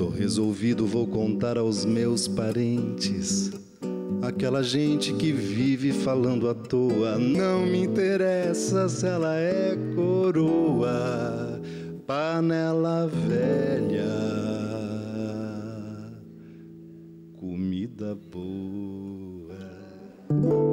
Tô resolvido, vou contar aos meus parentes. Aquela gente que vive falando à toa. Não me interessa se ela é coroa, panela velha, comida boa.